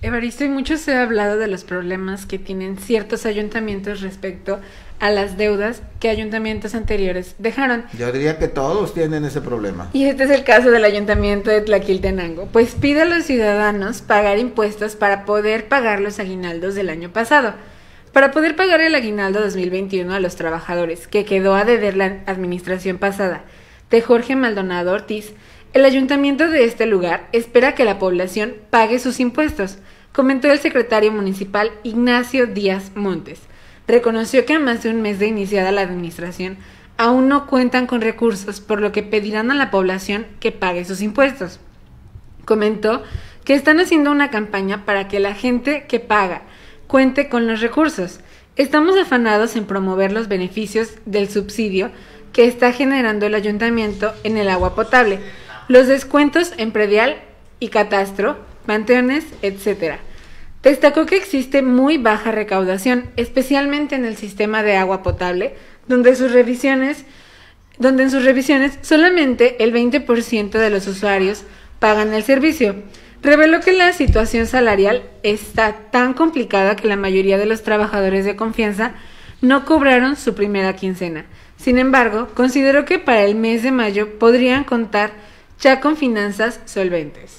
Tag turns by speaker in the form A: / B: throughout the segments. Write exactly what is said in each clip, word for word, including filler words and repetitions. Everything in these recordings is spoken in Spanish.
A: Evaristo, y mucho se ha hablado de los problemas que tienen ciertos ayuntamientos respecto a las deudas que ayuntamientos anteriores dejaron.
B: Yo diría que todos tienen ese problema.
A: Y este es el caso del ayuntamiento de Tlaquiltenango, pues pide a los ciudadanos pagar impuestos para poder pagar los aguinaldos del año pasado. Para poder pagar el aguinaldo dos mil veintiuno a los trabajadores, que quedó a deber la administración pasada de Jorge Maldonado Ortiz, el ayuntamiento de este lugar espera que la población pague sus impuestos, comentó el secretario municipal Ignacio Díaz Montes. Reconoció que a más de un mes de iniciada la administración aún no cuentan con recursos, por lo que pedirán a la población que pague sus impuestos. Comentó que están haciendo una campaña para que la gente que paga cuente con los recursos. Estamos afanados en promover los beneficios del subsidio que está generando el ayuntamiento en el agua potable, los descuentos en predial y catastro, panteones, etcétera. Destacó que existe muy baja recaudación, especialmente en el sistema de agua potable, donde sus revisiones, donde en sus revisiones solamente el veinte por ciento de los usuarios pagan el servicio. Reveló que la situación salarial está tan complicada que la mayoría de los trabajadores de confianza no cobraron su primera quincena. Sin embargo, consideró que para el mes de mayo podrían contar ya con finanzas solventes.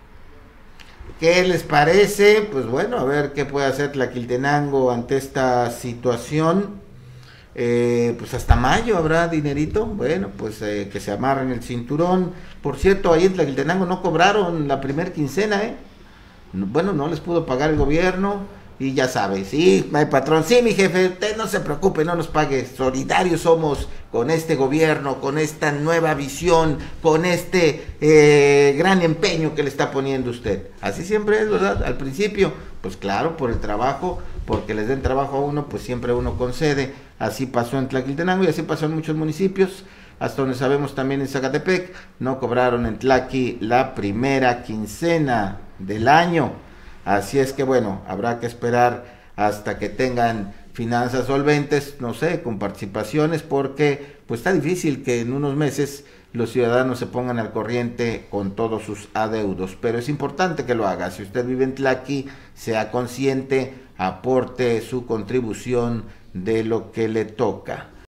B: ¿Qué les parece? Pues bueno, a ver qué puede hacer Tlaquiltenango ante esta situación. Eh, pues hasta mayo habrá dinerito. Bueno, pues eh, que se amarren el cinturón. Por cierto, ahí en Tlaquiltenango no cobraron la primer quincena, ¿eh? Bueno, no les pudo pagar el gobierno. Y ya sabes, sí, mi patrón, sí, mi jefe, usted no se preocupe, no nos pague. Solidarios somos con este gobierno, con esta nueva visión, con este eh, gran empeño que le está poniendo usted. Así siempre es, ¿verdad? Al principio, pues claro, por el trabajo, porque les den trabajo a uno, pues siempre uno concede. Así pasó en Tlaquiltenango y así pasó en muchos municipios. Hasta donde sabemos también en Zacatepec, no cobraron en Tlaqui la primera quincena del año. Así es que bueno, habrá que esperar hasta que tengan finanzas solventes, no sé, con participaciones, porque pues está difícil que en unos meses los ciudadanos se pongan al corriente con todos sus adeudos, pero es importante que lo haga. Si usted vive en Tlaqui, sea consciente, aporte su contribución de lo que le toca.